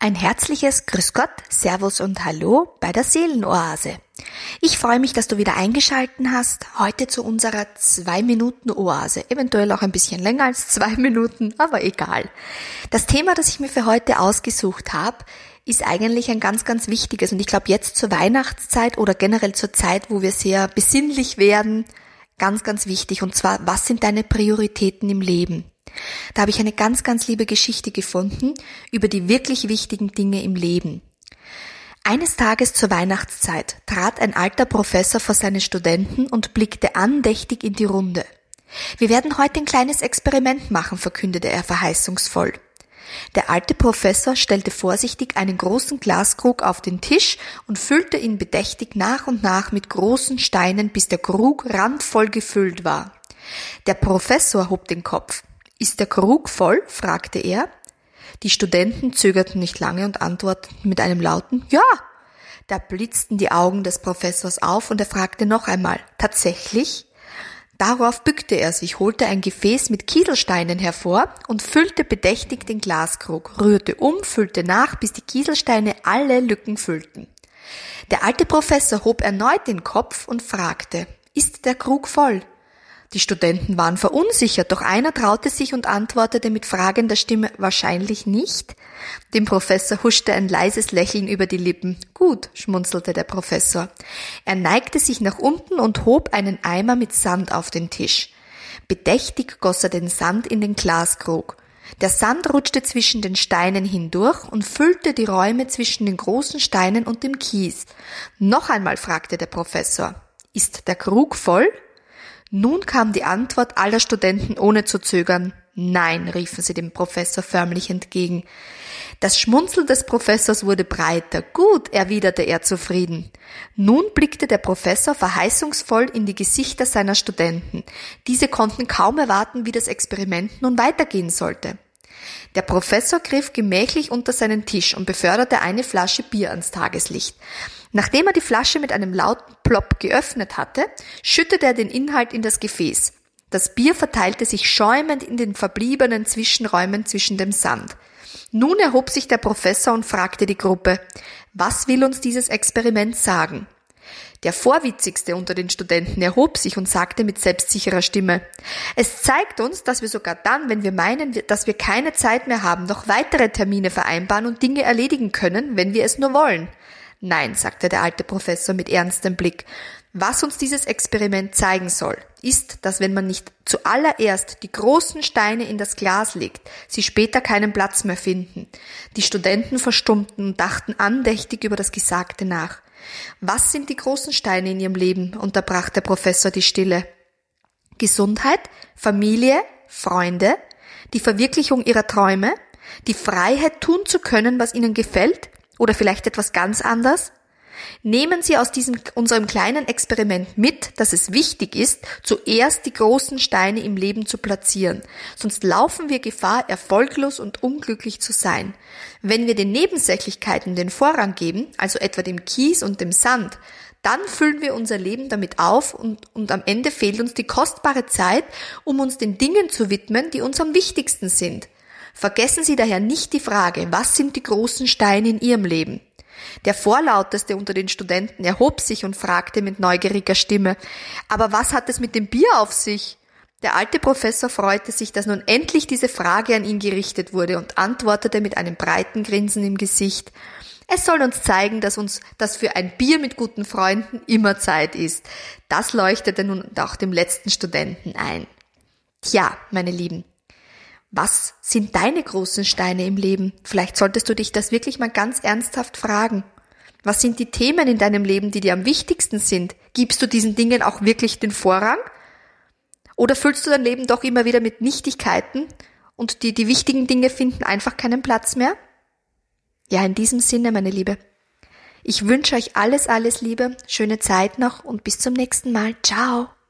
Ein herzliches Grüß Gott, Servus und Hallo bei der Seelenoase. Ich freue mich, dass du wieder eingeschalten hast, heute zu unserer 2-Minuten-Oase. Eventuell auch ein bisschen länger als 2 Minuten, aber egal. Das Thema, das ich mir für heute ausgesucht habe, ist eigentlich ein ganz, ganz wichtiges. Und ich glaube, jetzt zur Weihnachtszeit oder generell zur Zeit, wo wir sehr besinnlich werden, ganz, ganz wichtig. Und zwar, was sind deine Prioritäten im Leben? Da habe ich eine ganz, ganz liebe Geschichte gefunden über die wirklich wichtigen Dinge im Leben. Eines Tages zur Weihnachtszeit trat ein alter Professor vor seine Studenten und blickte andächtig in die Runde. Wir werden heute ein kleines Experiment machen, verkündete er verheißungsvoll. Der alte Professor stellte vorsichtig einen großen Glaskrug auf den Tisch und füllte ihn bedächtig nach und nach mit großen Steinen, bis der Krug randvoll gefüllt war. Der Professor hob den Kopf. »Ist der Krug voll?« fragte er. Die Studenten zögerten nicht lange und antworteten mit einem lauten »Ja«. Da blitzten die Augen des Professors auf und er fragte noch einmal »Tatsächlich?« Darauf bückte er sich, holte ein Gefäß mit Kieselsteinen hervor und füllte bedächtig den Glaskrug, rührte füllte nach, bis die Kieselsteine alle Lücken füllten. Der alte Professor hob erneut den Kopf und fragte »Ist der Krug voll?« Die Studenten waren verunsichert, doch einer traute sich und antwortete mit fragender Stimme, »Wahrscheinlich nicht?« Dem Professor huschte ein leises Lächeln über die Lippen. »Gut«, schmunzelte der Professor. Er neigte sich nach unten und hob einen Eimer mit Sand auf den Tisch. Bedächtig goss er den Sand in den Glaskrug. Der Sand rutschte zwischen den Steinen hindurch und füllte die Räume zwischen den großen Steinen und dem Kies. Noch einmal fragte der Professor, »Ist der Krug voll?« Nun kam die Antwort aller Studenten ohne zu zögern. »Nein«, riefen sie dem Professor förmlich entgegen. Das Schmunzeln des Professors wurde breiter. »Gut«, erwiderte er zufrieden. Nun blickte der Professor verheißungsvoll in die Gesichter seiner Studenten. Diese konnten kaum erwarten, wie das Experiment nun weitergehen sollte. Der Professor griff gemächlich unter seinen Tisch und beförderte eine Flasche Bier ans Tageslicht. Nachdem er die Flasche mit einem lauten Plopp geöffnet hatte, schüttete er den Inhalt in das Gefäß. Das Bier verteilte sich schäumend in den verbliebenen Zwischenräumen zwischen dem Sand. Nun erhob sich der Professor und fragte die Gruppe, was will uns dieses Experiment sagen? Der Vorwitzigste unter den Studenten erhob sich und sagte mit selbstsicherer Stimme, es zeigt uns, dass wir sogar dann, wenn wir meinen, dass wir keine Zeit mehr haben, noch weitere Termine vereinbaren und Dinge erledigen können, wenn wir es nur wollen. Nein, sagte der alte Professor mit ernstem Blick. Was uns dieses Experiment zeigen soll, ist, dass wenn man nicht zuallererst die großen Steine in das Glas legt, sie später keinen Platz mehr finden. Die Studenten verstummten und dachten andächtig über das Gesagte nach. Was sind die großen Steine in ihrem Leben? Unterbrach der Professor die Stille. Gesundheit, Familie, Freunde, die Verwirklichung ihrer Träume, die Freiheit tun zu können, was ihnen gefällt? Oder vielleicht etwas ganz anderes? Nehmen Sie aus unserem kleinen Experiment mit, dass es wichtig ist, zuerst die großen Steine im Leben zu platzieren, sonst laufen wir Gefahr, erfolglos und unglücklich zu sein. Wenn wir den Nebensächlichkeiten den Vorrang geben, also etwa dem Kies und dem Sand, dann füllen wir unser Leben damit auf und am Ende fehlt uns die kostbare Zeit, um uns den Dingen zu widmen, die uns am wichtigsten sind. Vergessen Sie daher nicht die Frage, was sind die großen Steine in Ihrem Leben? Der Vorlauteste unter den Studenten erhob sich und fragte mit neugieriger Stimme, aber was hat es mit dem Bier auf sich? Der alte Professor freute sich, dass nun endlich diese Frage an ihn gerichtet wurde und antwortete mit einem breiten Grinsen im Gesicht, es soll uns zeigen, dass für ein Bier mit guten Freunden immer Zeit ist. Das leuchtete nun auch dem letzten Studenten ein. Tja, meine Lieben, was sind deine großen Steine im Leben? Vielleicht solltest du dich das wirklich mal ganz ernsthaft fragen. Was sind die Themen in deinem Leben, die dir am wichtigsten sind? Gibst du diesen Dingen auch wirklich den Vorrang? Oder füllst du dein Leben doch immer wieder mit Nichtigkeiten und die wichtigen Dinge finden einfach keinen Platz mehr? Ja, in diesem Sinne, meine Liebe. Ich wünsche euch alles, alles Liebe, schöne Zeit noch und bis zum nächsten Mal. Ciao!